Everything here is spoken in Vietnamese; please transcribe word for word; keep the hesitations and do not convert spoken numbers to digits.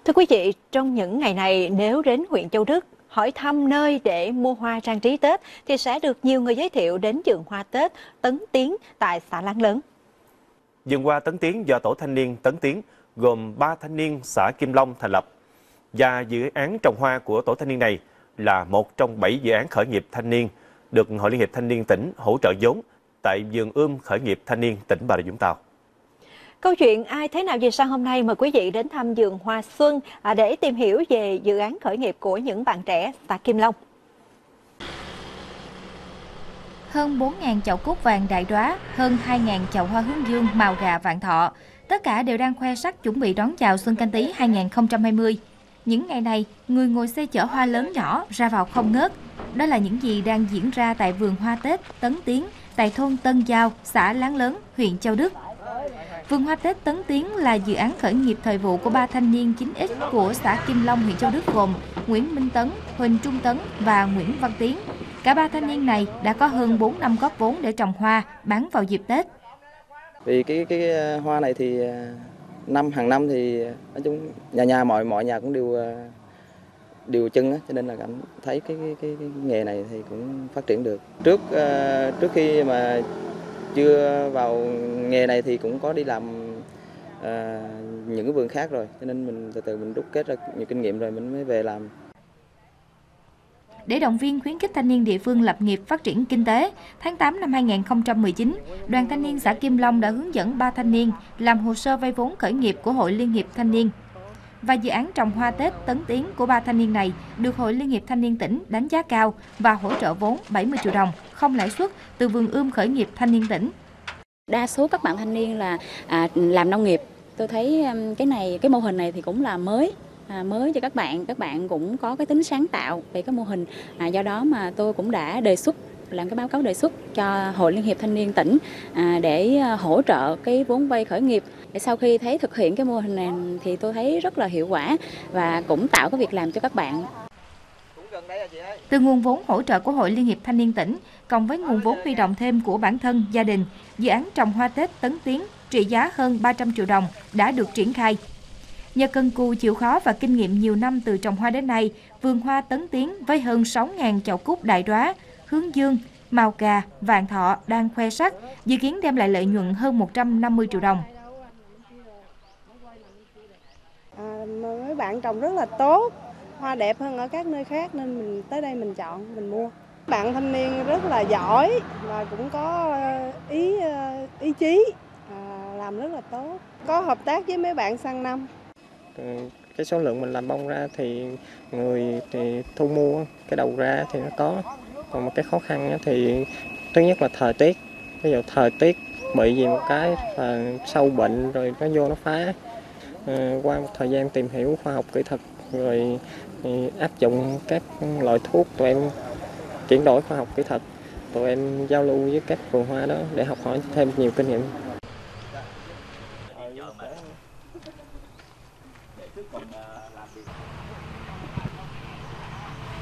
Thưa quý vị, trong những ngày này nếu đến huyện Châu Đức hỏi thăm nơi để mua hoa trang trí Tết thì sẽ được nhiều người giới thiệu đến vườn hoa Tết Tấn Tiến tại xã Láng Lớn. Vườn hoa Tấn Tiến do Tổ thanh niên Tấn Tiến gồm ba thanh niên xã Kim Long thành lập, và dự án trồng hoa của tổ thanh niên này là một trong bảy dự án khởi nghiệp thanh niên được Hội Liên hiệp Thanh niên tỉnh hỗ trợ vốn tại vườn ươm khởi nghiệp thanh niên tỉnh Bà Rịa Vũng Tàu. Câu chuyện ai thế nào về sau hôm nay mời quý vị đến thăm vườn hoa xuân để tìm hiểu về dự án khởi nghiệp của những bạn trẻ xã Kim Long. Hơn bốn nghìn chậu cúc vàng đại đoá, hơn hai nghìn chậu hoa hướng dương màu gà vạn thọ. Tất cả đều đang khoe sắc chuẩn bị đón chào Xuân Canh Tý hai nghìn không trăm hai mươi. Những ngày này, người ngồi xe chở hoa lớn nhỏ ra vào không ngớt. Đó là những gì đang diễn ra tại vườn hoa Tết Tấn Tiến, tại thôn Tân Giao, xã Láng Lớn, huyện Châu Đức. Vườn hoa Tết Tấn Tiến là dự án khởi nghiệp thời vụ của ba thanh niên chín x của xã Kim Long, huyện Châu Đức gồm Nguyễn Minh Tấn, Huỳnh Trung Tấn và Nguyễn Văn Tiến. Cả ba thanh niên này đã có hơn bốn năm góp vốn để trồng hoa, bán vào dịp Tết. Vì cái cái hoa này thì năm hàng năm thì nói chung nhà nhà mọi mọi nhà cũng đều đều chân á, cho nên là cảm thấy cái cái, cái cái nghề này thì cũng phát triển được. Trước uh, trước khi mà chưa vào nghề này thì cũng có đi làm uh, những cái vườn khác rồi, cho nên mình từ từ mình đúc kết ra nhiều kinh nghiệm rồi mình mới về làm. Để động viên khuyến khích thanh niên địa phương lập nghiệp phát triển kinh tế, tháng tám năm hai nghìn không trăm mười chín, Đoàn Thanh niên xã Kim Long đã hướng dẫn ba thanh niên làm hồ sơ vay vốn khởi nghiệp của Hội Liên hiệp Thanh niên. Và dự án trồng hoa Tết Tấn Tiến của ba thanh niên này được Hội Liên hiệp Thanh niên tỉnh đánh giá cao và hỗ trợ vốn bảy mươi triệu đồng, không lãi suất từ vườn ươm khởi nghiệp thanh niên tỉnh. Đa số các bạn thanh niên là à, làm nông nghiệp. Tôi thấy cái này, cái mô hình này thì cũng là mới. À, mới cho các bạn, các bạn cũng có cái tính sáng tạo về cái mô hình, à, do đó mà tôi cũng đã đề xuất làm cái báo cáo đề xuất cho Hội Liên hiệp Thanh niên tỉnh à, để hỗ trợ cái vốn vay khởi nghiệp. Để sau khi thấy thực hiện cái mô hình này thì tôi thấy rất là hiệu quả và cũng tạo cái việc làm cho các bạn. Từ nguồn vốn hỗ trợ của Hội Liên hiệp Thanh niên tỉnh, cộng với nguồn vốn huy động thêm của bản thân, gia đình, dự án trồng hoa Tết Tấn Tiến trị giá hơn ba trăm triệu đồng đã được triển khai. Nhờ cần cù chịu khó và kinh nghiệm nhiều năm từ trồng hoa đến nay, vườn hoa Tấn Tiến với hơn sáu nghìn chậu cúc đại đoá, hướng dương, màu gà, vạn thọ đang khoe sắc, dự kiến đem lại lợi nhuận hơn một trăm năm mươi triệu đồng. À, mấy bạn trồng rất là tốt, hoa đẹp hơn ở các nơi khác nên mình tới đây mình chọn, mình mua. Bạn thanh niên rất là giỏi và cũng có ý ý chí, à, làm rất là tốt. Có hợp tác với mấy bạn sang năm. Cái số lượng mình làm bông ra thì người thì thu mua cái đầu ra thì nó có, còn một cái khó khăn thì thứ nhất là thời tiết. Ví dụ thời tiết bị gì một cái là sâu bệnh rồi nó vô nó phá. À, qua một thời gian tìm hiểu khoa học kỹ thuật rồi áp dụng các loại thuốc, tụi em chuyển đổi khoa học kỹ thuật, tụi em giao lưu với các vườn hoa đó để học hỏi thêm nhiều kinh nghiệm.